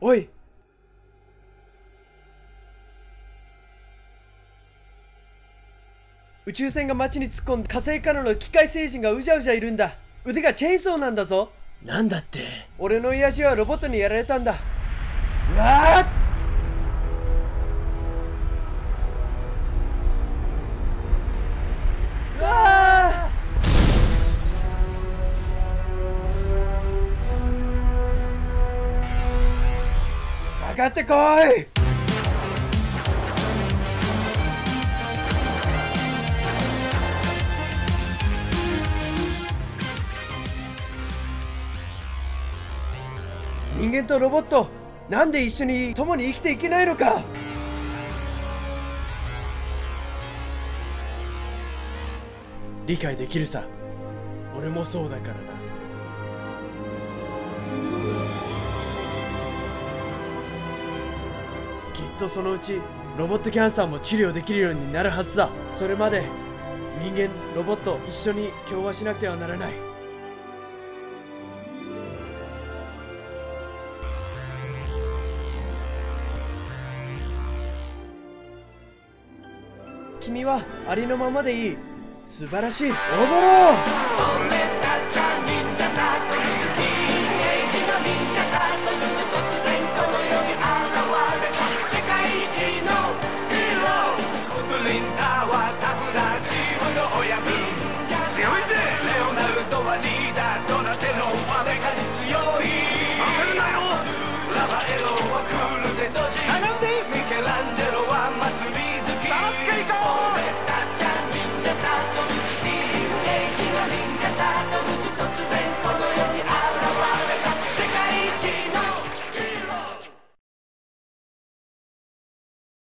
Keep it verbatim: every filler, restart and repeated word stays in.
おい、宇宙船が街に突っ込んで火星からの機械星人がうじゃうじゃいるんだ。腕がチェーンソーなんだぞ。 なんだって。 俺の親父はロボットにやられたんだ。うわっ、うわー、かかってこい。人間とロボット、なんで一緒に共に生きていけないのか。理解できるさ。俺もそうだからな。きっとそのうちロボットキャンサーも治療できるようになるはずだ。それまで人間ロボット一緒に共和しなくてはならない。君はありのままでいい。素晴らしい。踊ろう。